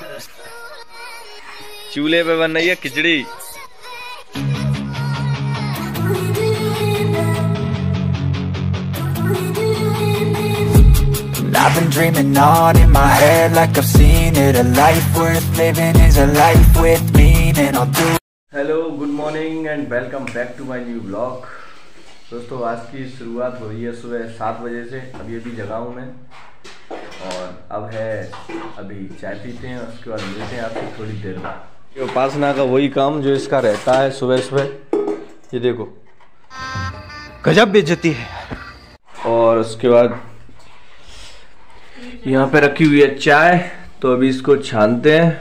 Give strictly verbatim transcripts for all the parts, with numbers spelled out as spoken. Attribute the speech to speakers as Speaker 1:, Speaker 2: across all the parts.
Speaker 1: चूल्हे पे बन रही है खिचड़ी।
Speaker 2: I've been dreaming on in my head like I've seen it. A life worth living is a life with meaning. I'll do.
Speaker 1: Hello, good morning and welcome back to my new blog. दोस्तों, आज की शुरुआत हो रही है सुबह सात बजे से। अभी अभी जगा हूँ मैं और अब है अभी चाय पीते हैं, उसके बाद मिलते हैं आपसे थोड़ी देर बाद। ये उपासना का वही काम जो इसका रहता है सुबह सुबह। ये देखो, गजब बेइज्जती है। और उसके बाद यहाँ पे रखी हुई है चाय, तो अभी इसको छानते हैं।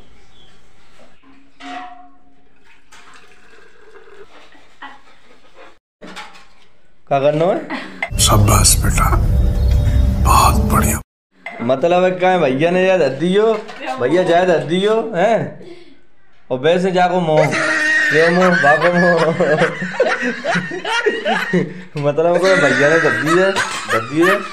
Speaker 1: क्या करना है?
Speaker 3: शाबाश बेटा, बहुत बढ़िया।
Speaker 1: मतलब है क्या, भैया ने याद दियो, भैया जायद दियो हैं, और वैसे जाको मोह ये मोह बाको मोह मतलब को भैया ने दद्दी है दद्दी है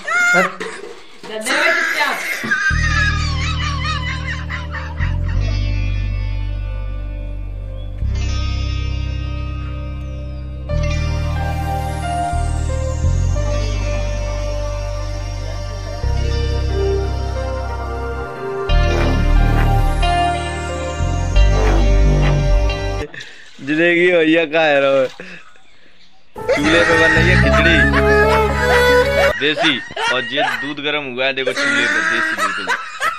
Speaker 1: जिलेगी भैया का है रो। चूल्हे पे बन रही है खिचड़ी देसी, और ये दूध गर्म हुआ है देखो चूल्हे पे, देसी बिल्कुल।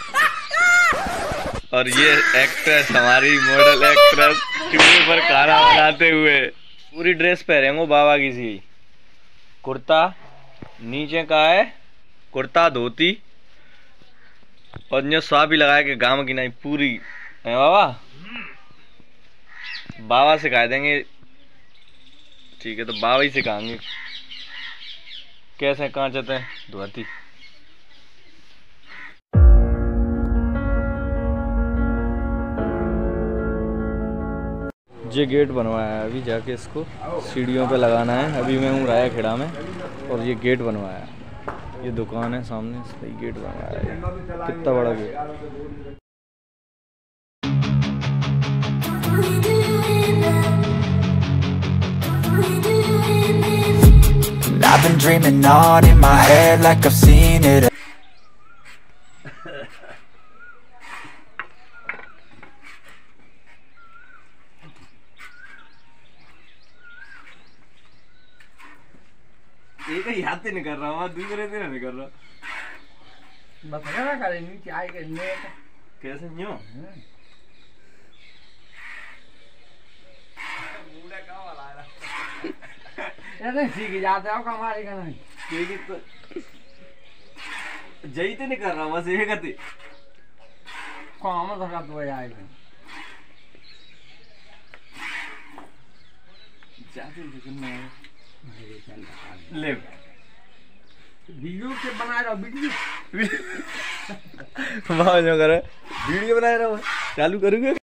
Speaker 1: और ये एक्ट्रेस, हमारी मॉडल एक्ट्रेस, चूल्हे पर खाना बनाते हुए पूरी ड्रेस पहनेंगे बाबा की सी। कुर्ता नीचे का है, कुर्ता धोती, और ये स्वाद भी लगाया कि गाँव की नहीं पूरी है बाबा। बाबा सिखा देंगे, ठीक है, तो बाबा ही सिखाएंगे कैसे कहाँ जाते हैं धोती। ये गेट बनवाया है, अभी जाके इसको सीढ़ियों पे लगाना है। अभी मैं हूँ राया खेड़ा में और ये गेट बनवाया है। ये दुकान है सामने, सही गेट बनवाया है। कितना बड़ा gate.
Speaker 2: I've been dreaming on in my head like I've seen it.
Speaker 1: एक ही हाथ से नहीं कर रहा हूँ, दूसरे से नहीं कर रहा।
Speaker 4: बस ना करेंगे चाय के लिए
Speaker 1: कैसे न्यू
Speaker 4: नहीं सीख जाते हो कमारी का नहीं,
Speaker 1: ठीक है तो जई तो नहीं कर रहा, बस ये करते
Speaker 4: काम धका तो जाएगा।
Speaker 1: जाते दिखना ले
Speaker 4: वीडियो के बना रहा वीडियो
Speaker 1: वाह जो करे वीडियो बना रहा हूँ, चालू करूँगा।